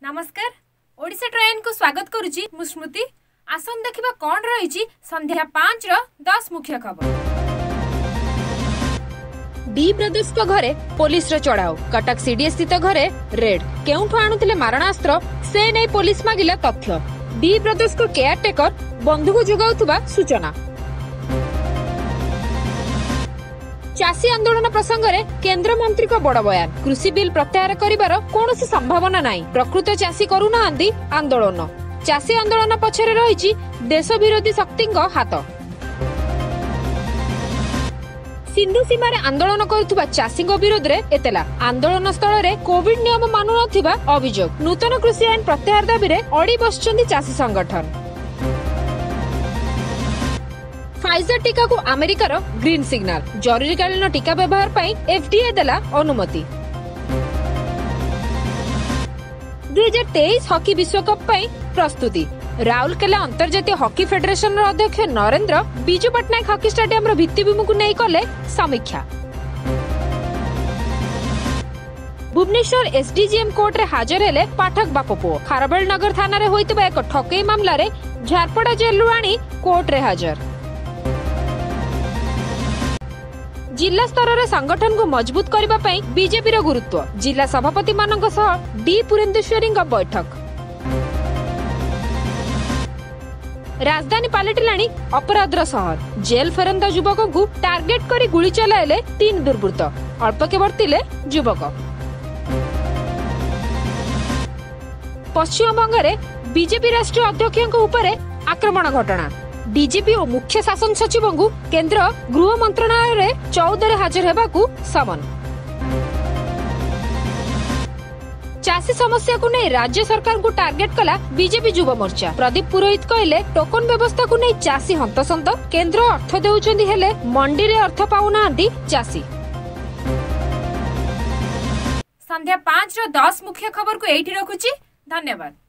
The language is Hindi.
नमस्कार ओडिशा ट्रेन को स्वागत करुची मु स्मृति। आसन देखिबा कोन रहिची संध्या 5 रो 10 मुख्य खबर। डी ब्रदर्स को घरे पुलिस रो चढ़ाओ। कटक सीडीएस स्थित घरे रेड केउठु आणुतिले मारणास्त्र से नै पुलिस मागिला तथ्य। डी ब्रदर्स को केयरटेकर बंधुक जोगाउथुबा सूचना। चाषी आंदोलन प्रसंग में केंद्र मंत्री को बड़ बयान। कृषि बिल प्रत्याहार करिबार कोनोसी संभावना नाही। प्रकृत चाषी करूनाहांती आंदोलन। चाषी आंदोलन पछरे रहिछि देश विरोधी शक्तिंग हाथ। सिंधु सीमार आंदोलन करुवा चाषी विरोध में एतला। आंदोलन स्थल में कोविड नियम मानु नथिबा अभियोग। नूतन कृषि आईन प्रत्याहार दाबी में अड़ी बसिଛନ୍ତି चाषी संगठन। फाइजर टीका को अमेरिकार ग्रीन सिग्नल। जरूरीकालीन टीका व्यवहार पर एफडीए देला अनुमति। 2023 हॉकी विश्वकप पर प्रस्तुति। राउरकेला अंतर्जातीय हॉकी फेडरेशन अध्यक्ष नरेंद्र बिजू पट्टनायक हॉकी स्टेडियम भित्तिभूमि को नहीं कले समीक्षा। भुवनेश्वर एसडीजीएम कोर्ट रे हाजर हेले पाठक बाप पुओ। खारबेल नगर थाना रे होइतबा एक ठकई मामला रे झारपड़ा जेल रु आनी कोर्ट रे हाजर। जिला स्तर रे संगठन को मजबूत करबा पई बीजेपी रो गुरुत्व। जिला सभापति मानक सह डी पुरेंद्रेश्वरी बैठक। राजधानी पलटिलाणी अपराधर शहर। जेल फेरंता युवक को टार्गेट करी गुली चलाइले 3 दुर्बृत्त। अल्पके वर्तिले युवक। पश्चिम बंगरे बीजेपी राष्ट्रीय अध्यक्ष उपरे आक्रमण घटना। डीजीपी और मुख्य शासन सचिव को केंद्र गृह मंत्रालय रे 14 हाजर हेबाकू समन। चाषी समस्या को नहीं राज्य सरकार को टार्गेट कला बीजेपी युवा मोर्चा। प्रदीप पुरोहित कहले टोकन व्यवस्था को नहीं चाषी हंतसंत। केंद्र अर्थ देउछंदी हेले मंडी रे अर्थ पाउनांती चाषी। संध्या 5 रो 10 मुख्य खबर को एठी रखुची। धन्यवाद।